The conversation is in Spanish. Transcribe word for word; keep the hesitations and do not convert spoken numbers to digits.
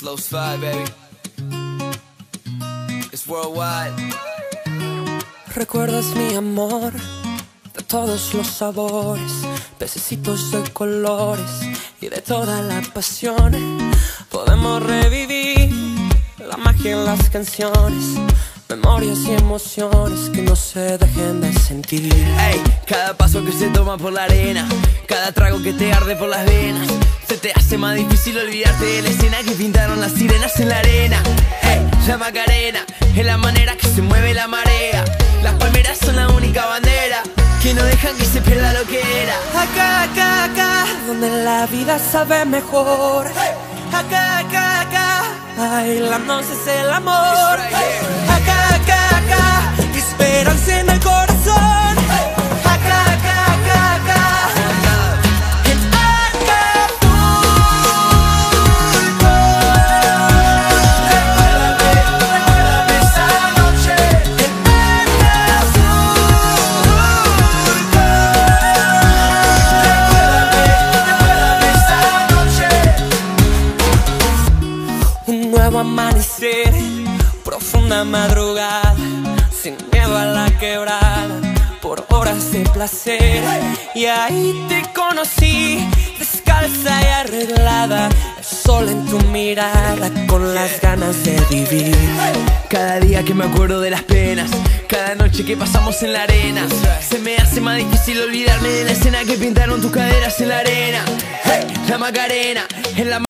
Slow slide, baby. It's worldwide. Recuerdas mi amor de todos los sabores, pececitos de colores y de toda la pasión. Podemos revivir la magia en las canciones, memorias y emociones que no se dejen de sentir. Ey, cada paso que se toma por la arena, cada trago que te arde por las venas, se te hace más difícil olvidarte de la escena que pintaron las sirenas en la arena. Ey, la Macarena es la manera que se mueve la marea. Las palmeras son la única bandera que no dejan que se pierda lo que era. Acá, acá, acá, donde la vida sabe mejor. Acá, acá, acá, bailándonos es el amor. Acá, acá, acá, esperanza en el corazón. Acá, acá, acá, acá, en Acapulco. Recuérdame, recuérdame esa noche en Acapulco. Recuérdame, recuérdame esa noche. Un nuevo amanecer, profunda madrugada, sin miedo a la quebrada, por horas de placer. Y ahí te conocí, descalza y arreglada, el sol en tu mirada, con las ganas de vivir. Cada día que me acuerdo de las penas, cada noche que pasamos en la arena, se me hace más difícil olvidarme de la escena que pintaron tus caderas en la arena. Hey, la Macarena es la